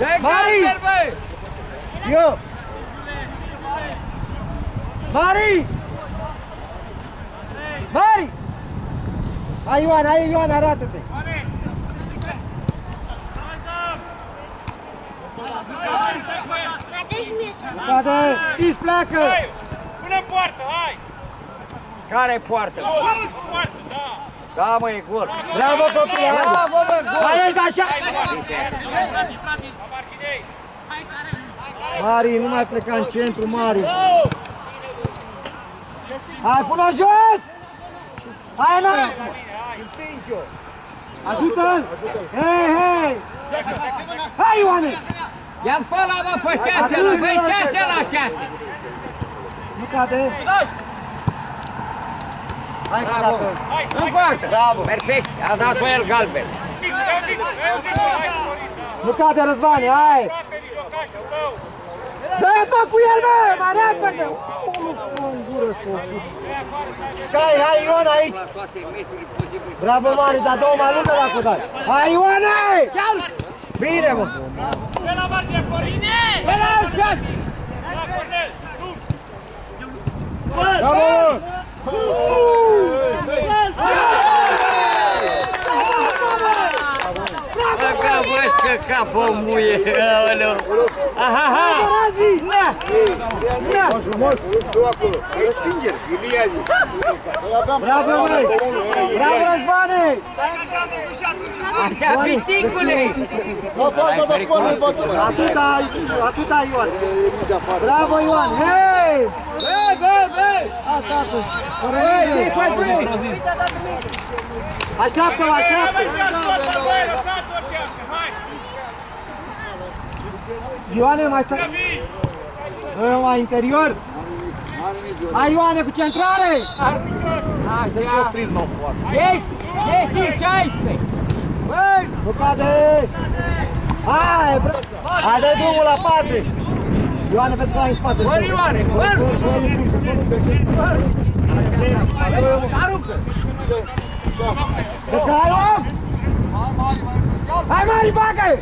Mari! Eu! Mari! Mari! Hai Ioan, arată-te! Cade! Își pleacă! Pune-n poartă, hai! Care-i poartă? Poartă, da! Da, mă, e gol! Bravo, copii! Bravo, bă, gol! Hai, așa! Mari, nu mai pleca în centru, Mari! Hai, pune-o jos! Hai, Ana! Împinge-o! Ajută-l! Hei, hei! Hai, Ioane! Ia-l pe ăla, mă, pe ceacela! Băi, ceacela, ceacela! Nu cade! Hai, bravo! Nu poate! Bravo! Perfect! A dat pe el galben! Nu cade, Răzvane, hai! Dă-i tot cu el, bă! Mai repede! Hai, Ion, aici! Bravo, Mari, dar două mai lungă dacă dai! Hai, Ioane! Bine, mă! Pe la margine, Corine! Pe la alțat! La Cornel, tu! Bravo! Băga, bă, că capă muie! Aoleu! Aha! Frumos! Răstingeri! Bravo, măi! Bravo, Răzvane! Așa, piticule! Atâta, Ioan! Bravo, Ioan! Hei! Bă! Asta! Ce faci, băi? Așteaptă-o! Ioane, mai stai! Mai interior! Hai, Ioane, cu centrare! Ești 16! Băi! Nu cade! Hai! Hai, dă drumul la 4! Ioane, vezi că ai în spate! Bă, Ioane, bă! Aruncă! Vezi că ai loc? Hai, Mari, bagă!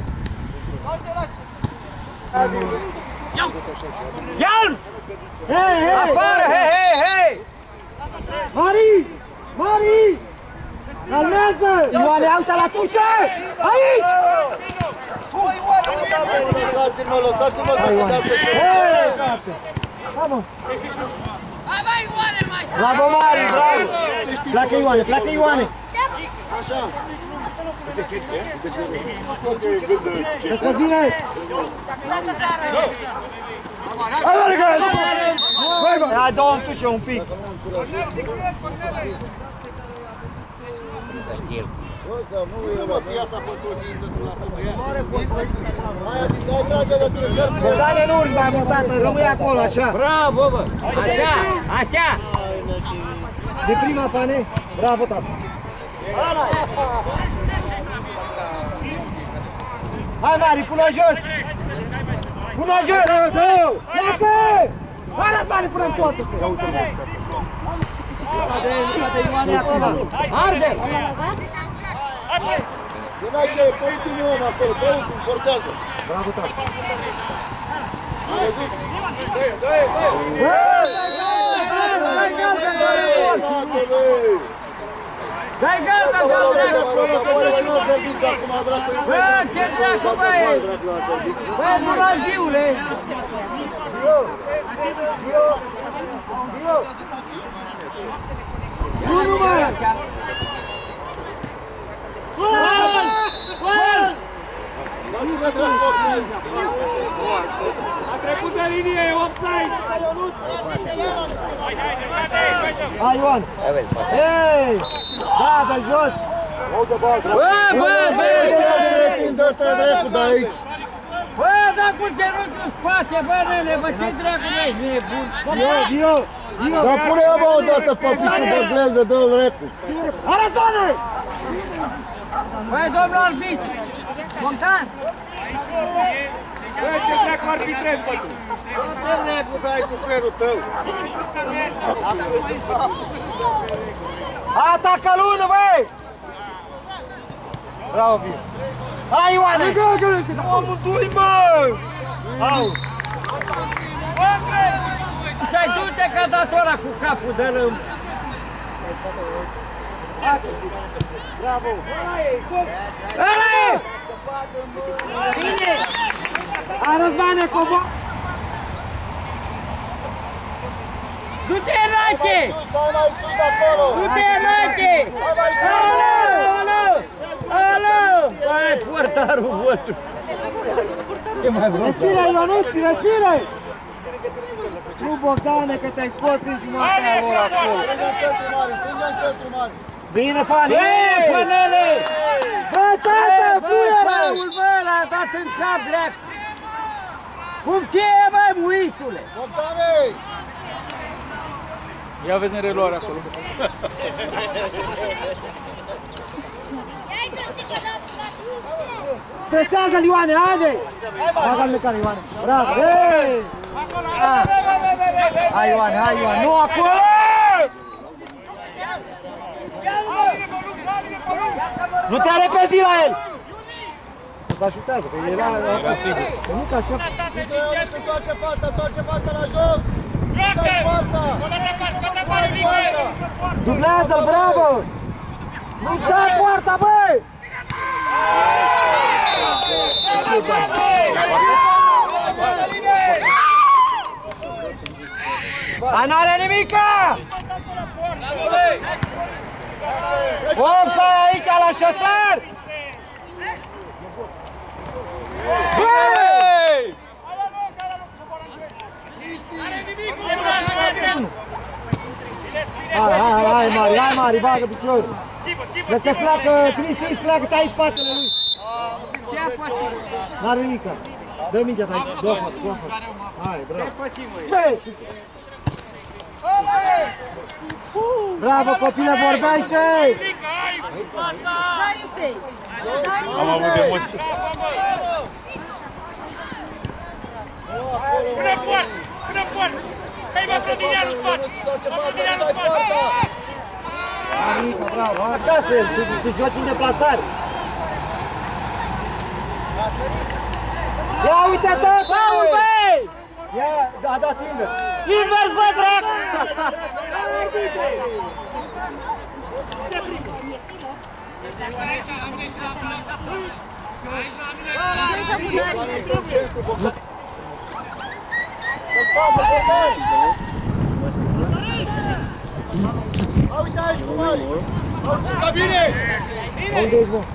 Ia-l! Hei! Afară, hei! Mari! Calmează! Ioane, uite la tușă! Aici! Lăsați-mă să vedească! Hei, gata! Hai, mă! Bravo, Mari, bravo! Pleacă Ioane! Așa! Să zine! Hai, dă-o în tușă un pic! Bogdane, nu urci mai mult, tată, rămâi acolo, așa! Bravo, bă! Așa! De prima, Pane! Bravo, tată! Hai, Mari, pune-o jos! Pune-o jos! Pleacă! Hai, Răzvane, pune-n totul! Cade Ioane acolo! Arde! Din aici, păi-ți un om acolo, păi-ți un forțează! Bravo, tată! Dai gata, bă, ce dracu, băi! Bă, Buraziule! Nu, mă! A trecut de linie, e offside! Hai, Ioan! Hei! Da, dă-l jos! Bă! Dă-te dracu de aici! Bă, da cu genunchiul în spate, bă, nene, bă, ce dracu, băi, nebun! Dio! Dar pune-o, bă, odată pe piciul de gleză, dă-l dracu! Arătoane! Băi, domnul arbitru! Montan! Bă, ce dracu arbitrezi, bă, tu! Dă-l dracu, dai cu frerul tău! Atacă-l unul, băi! Bravo, Viu! Hai, Ioane! Amândoi, bă! Au! Stai, du-te că a dat ăla cu capul de lăm. Bravo! Ăla e! Bine! Hai, Răzvane, cobor! Du-te înainte! Stai mai sus de acolo! Du-te înainte! Hai mai sus! Alo! Alo! Hai, portarul vostru! E mai vrut? Respire, Ionuțchi, respire! Nu, Bogdane, că te-ai scos în jumatea lor acolo. Strângă-n centru mare, strângă-n centru mare! Bine, Fani! Bine, Pănele! Bă, tată, Bă, puie-l! Paul, bă, l-a dat în cap drept! Cum cheie, bă, muișule? Bogdane! Ia vezi în reluare acolo. Presează-l, Ioane, haide! Bagă-l mecare, Ioane! Bravo! Hei! Hai, Ioane, hai, Ioane! Nu acolo! Nu te repezi la el! Nu te ajutează, că era... Nu ca așa... Întoarce fața la joc! Dai poarta! Dai poarta! Dublează-l, bravo! Nu dai poarta, băi! Dar n-are nimica! Offside aici la șoser! Băi! Hai, Mari, bagă picior! Dacă pleacă, Cristi, pleacă, tai spatele lui! N-are nimica! Dă mingea ta aici, dă-o, hai, bravo! Bravo, copile, vorbește! Am avut emoții. Până poartă! Până poartă! Hai, mă, Prodinia în spate! Prodinia în spate! Amica, bravo, acasă el, tu joci în deplasare! Ia uite tot! Paul, băi! Ia, a dat invers! Invers, bă, drac! Uite aici cu Mari! Da, bine! Unde ești, bă?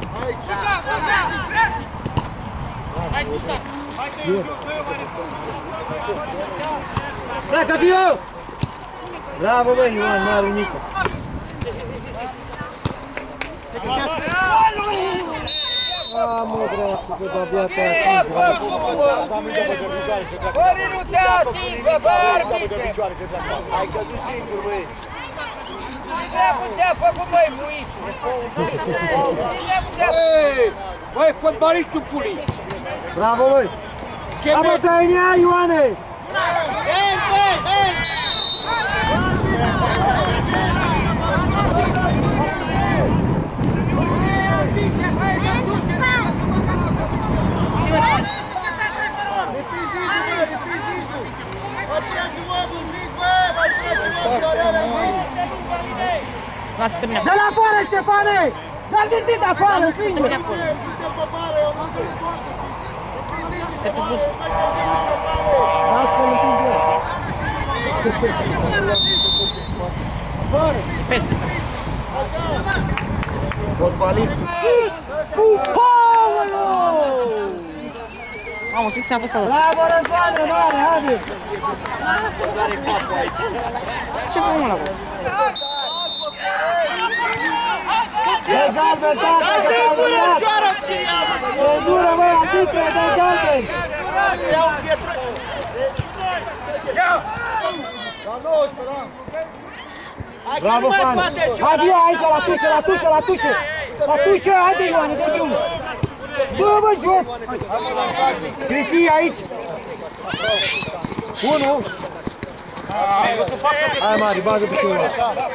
Hai, Gustav! Hai, te iau, dă-i mai repede! Pleacă, Fiu! Bravo, bă, Ioan, nu are nimic. Mă, dracu, că de-abia te-a atins. Ori nu te ating, bă, barbite! Ai căzut singur, băi. Dracu te-a făcut, băi, muitul! Băi, fotbalistul pulii! Bravo, băi! Apă tăinia, Ioane! Lasă-te mine De la afară, Ștefane! Dă-l din dit afară, singur! Lasă-l împinge eu. peste. Fotbalistul. Mamă, fix am fost față. Bravo, Răzvane, mare, haide! Ce fac mă la voi? Dă galben, tata, că s-a urmat! Prădură, băi, arbitre, dă galben! La 19, da? Bravo, Fani! Haide, eu, aici, la tușă, la tușă, la tușă! La tușă, haide, Ioane, dă drumul! Bă, jos! Cristi, aici! 1! Hai, Mari, bagă piciorul!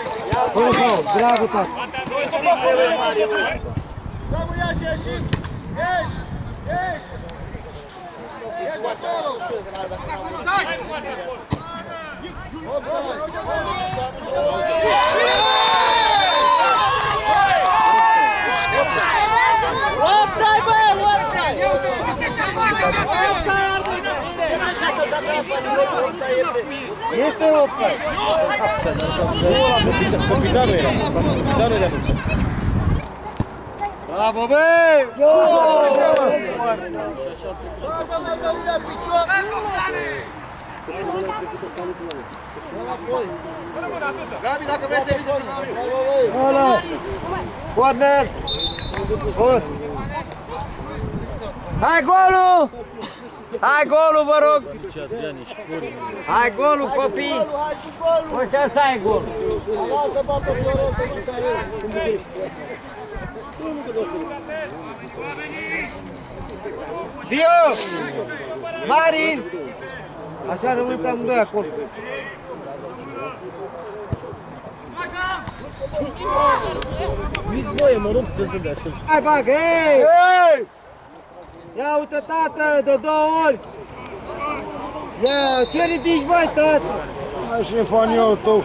1-0, bravo, tata! Bravo, ia și ieșim! Este offside. Capitanul era. Capitanul era. Bravo, băi! Gabi, dacă vrei să vii din Ăla! Corner! Bun! Hai golul! Hai golul, vă rog! Hai golul, copii! Uite, asta e golul! Lasă bată Florin să jucare. Dio! Marin! Așa rămân cam doi acolo. Nici voie, mă rog să se dea. Hai, bagă, hei! Hei! Ia uite, tată, de 2 ori! Ia, ce ridici, băi, tată? Hai și faniul tău.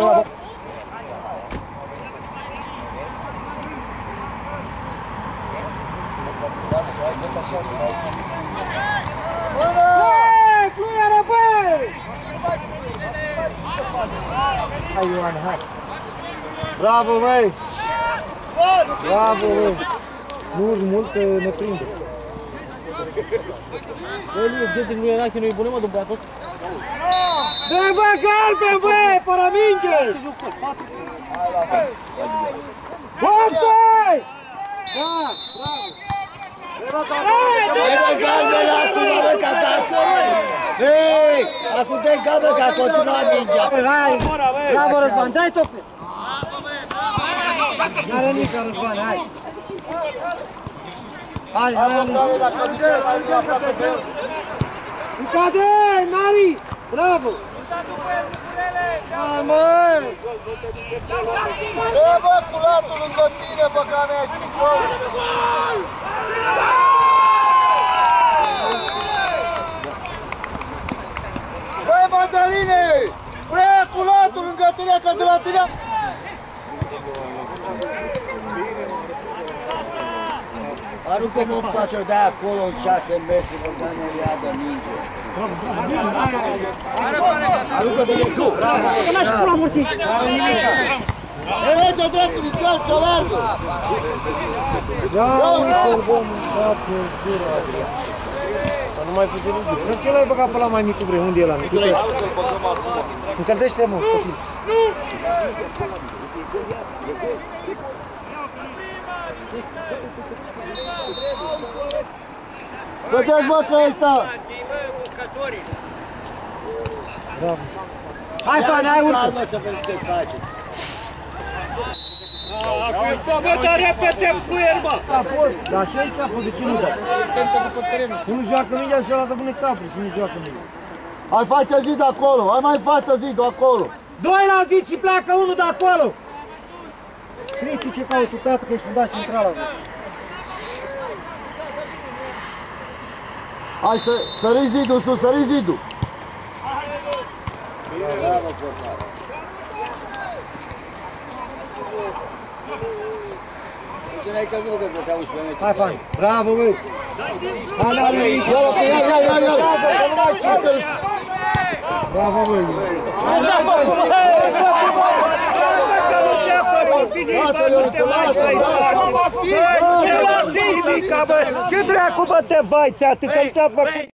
Hei, fluiere, băi! Hai, Ioan, hai! Bravo, băi! Bravo, băi! Nu urci mult, că ne prinde. Băi, Gheorghe nu era că nu-i bune, mă, de băiatul? Dă, bă, galben, băi, fără minge! Offside! Da, bravo! Hai bă, galben, tu mă bă, ca dat! Hei, acum dă-i galben, că a continuat mingea! Hai, bravo, Răzvan, dai tope! N-are nici Răzvan, hai! Hai, hai, hai! Dacă duce la aproape de el! Ucade, Mari! Bravo! Hai, măi! Dă bă, culatul lângă tine, bă, că mea ești picior! Băi, Mădăline! Prea culatul lângă tine, că de la tine... Aruncă-mă în față de acolo în 6 metri, bă, că ne ia de minge. Aruncă de lecu! Că n-aș pula morții! N-are nimica! E legea dreptul, din cea largă! Ia uite-l, bă, mâncați în gura! Dar nu mai fute nici. Dar ce l-ai băgat pe ăla mai mic cu vrei? Unde e ăla mic? Uite-l! Aruncă-l băgăm acum! Încălzește, mă, copil! Vedeți, bă, că ăsta! Bravo! Hai, Fane, hai, urcă! Calmă să vezi ce face! Bă, dar repete cu erba! A fost, dar și aici a fost, de ce nu dă? Nu joacă mingea și ăla dă bune capul și nu joacă mingea. Hai, face zid acolo! Hai mai față zidul acolo! Doi la zid și pleacă unul de acolo! Cristi, ce cauți tu, tată, că ești fundat și intra la voi. Hai să sări zidul sus, sări zidul! Bravo, Ciocar! Ce n-ai căzut, că să te auzi pe mine? Hai, Fane, bravo, băi! Hai, hai, hai! Ia! Bravo, băi! Ce dracu, bă, te vai, ți-a atât că nu te-a făcut?